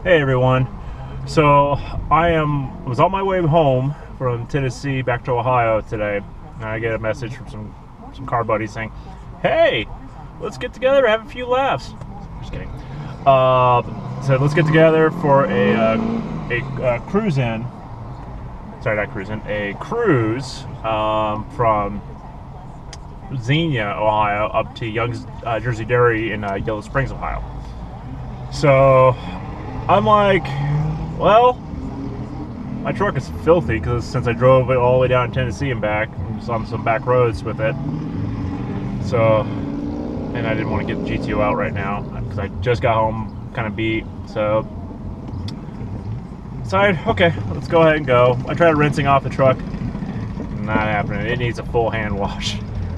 Hey everyone. So I was on my way home from Tennessee back to Ohio today, and I get a message from some car buddies saying, "Hey, let's get together, have a few laughs." Just kidding. So let's get together for a cruise in. Sorry, not cruise in. A cruise from Xenia, Ohio, up to Young's Jersey Dairy in Yellow Springs, Ohio. So I'm like, well, my truck is filthy because since I drove it all the way down to Tennessee and back, I'm just on some back roads with it. So, and I didn't want to get the GTO out right now because I just got home, kind of beat. So, decided, okay, let's go ahead and go. I tried rinsing off the truck, not happening. It needs a full hand wash.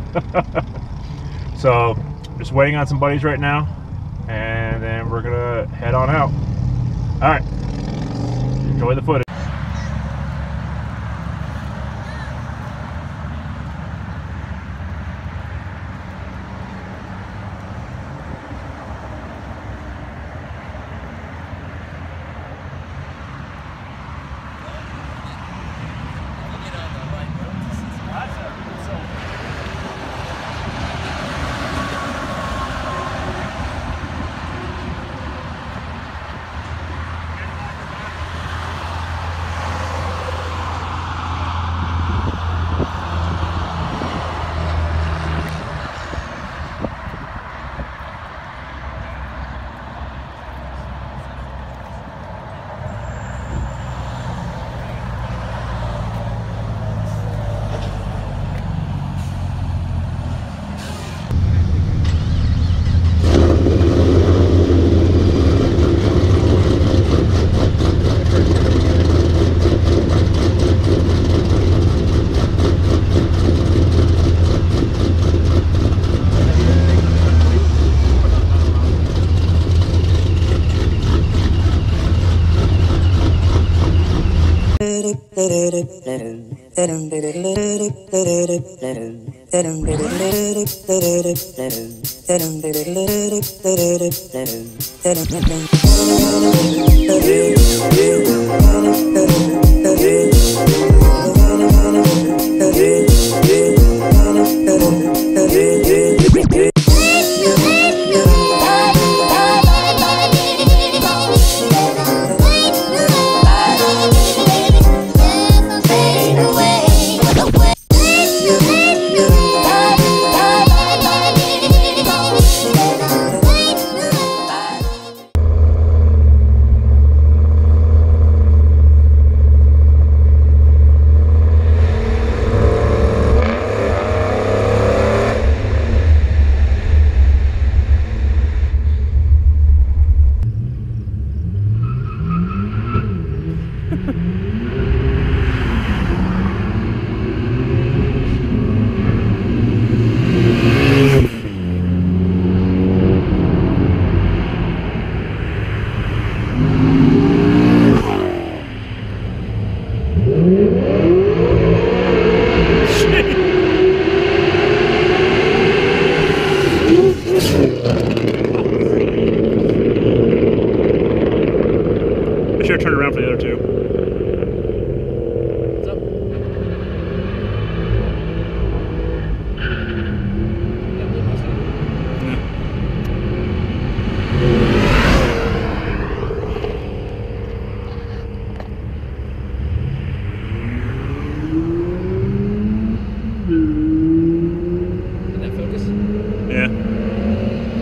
So, just waiting on some buddies right now, and then we're gonna head on out. All right, enjoy the footage. I should have turned around for the other two. What's up? Did that focus? Yeah.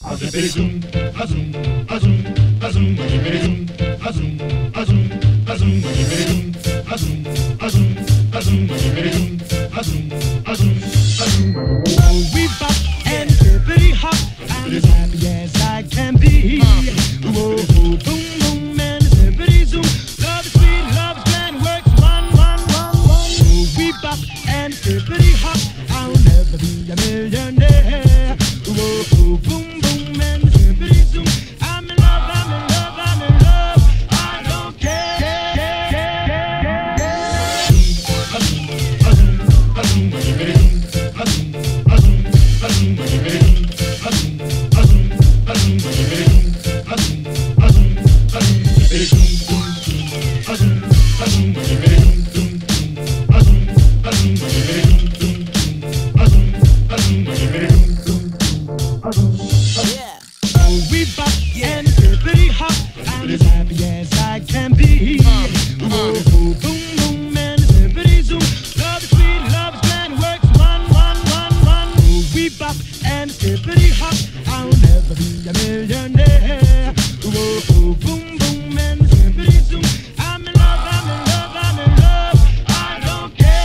We bop and hippity hop. I'm as happy as I can be. Whoa, boom, boom, and hippity zoom. Love is sweet, love is grand, works one. We bop and hippity hop. I'll never be a millionaire. Whoa, boom, boom, and hippity zoom. I'm in love, I'm in love, I'm in love. I don't care. We bop and hippity hop. I'm as happy as I can be. Whoa, boom, boom, and hippity zoom. Love is sweet, love is grand, works one. We bop and hippity hop. I'll never be a millionaire. Whoa, boom, boom, and hippity zoom. I'm in love, I'm in love, I'm in love. I don't care.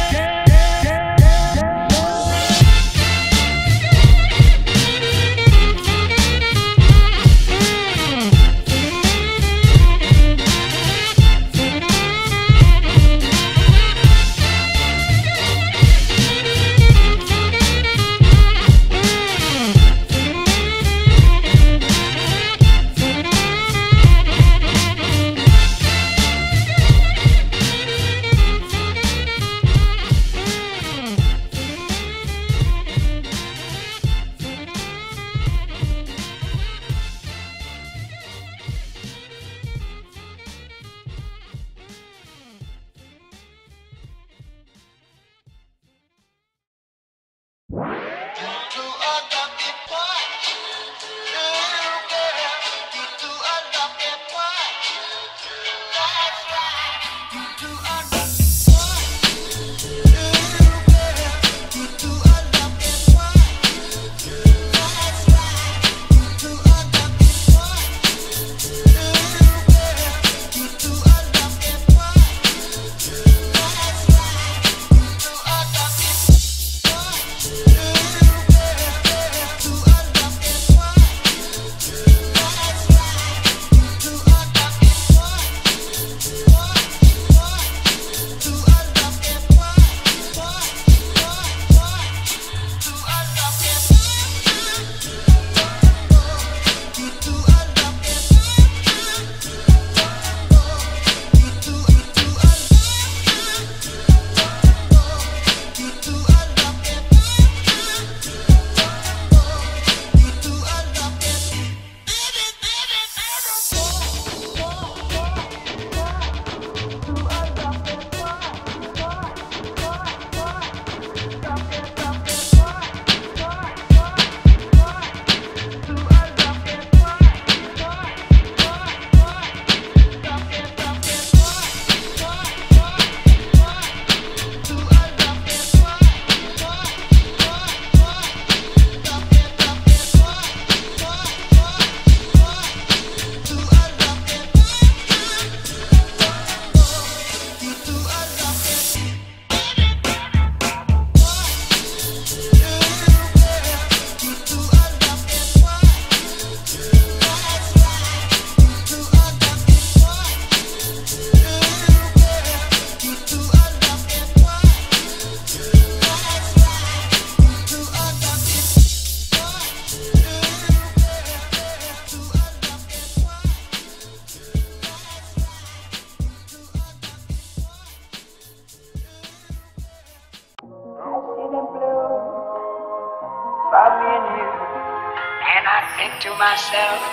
And I think to myself,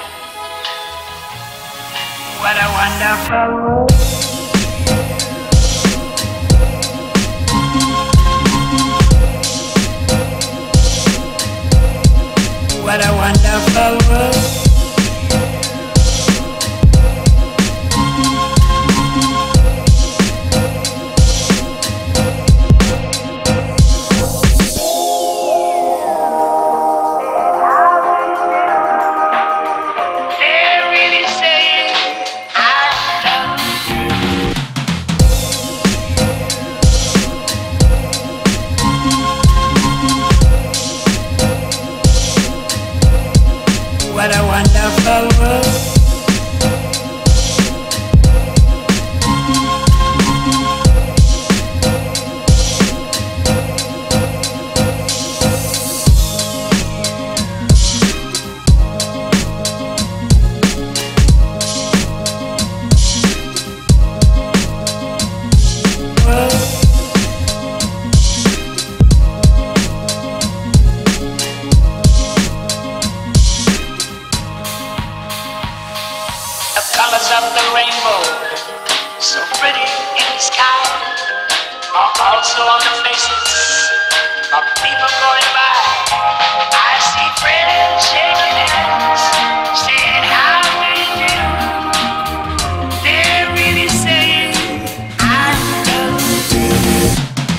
what a wonderful world. What a wonderful world. rainbow, so pretty in the sky, are also on the faces of people going by. I see friends shaking hands, saying how do you do. They're really saying I love you.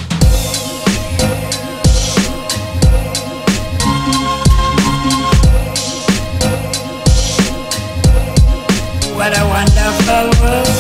What a wonderful world.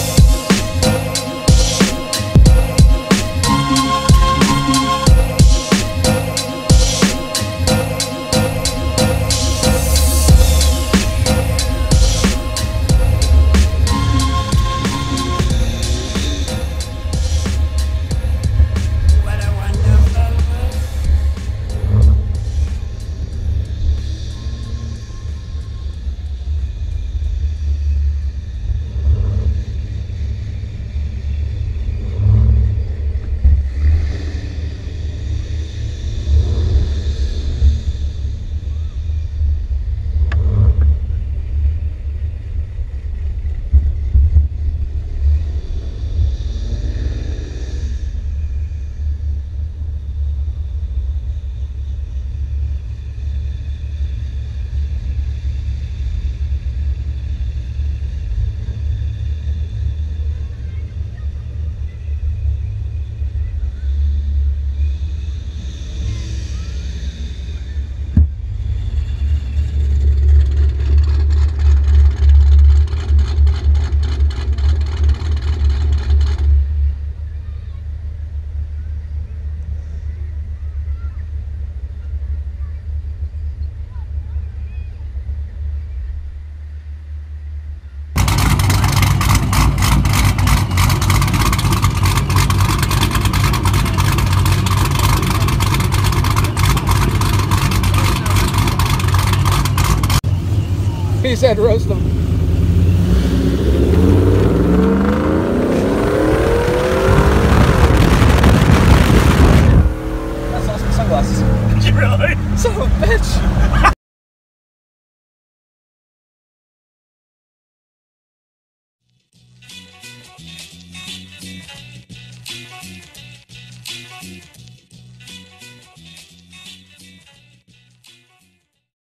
He said roast them.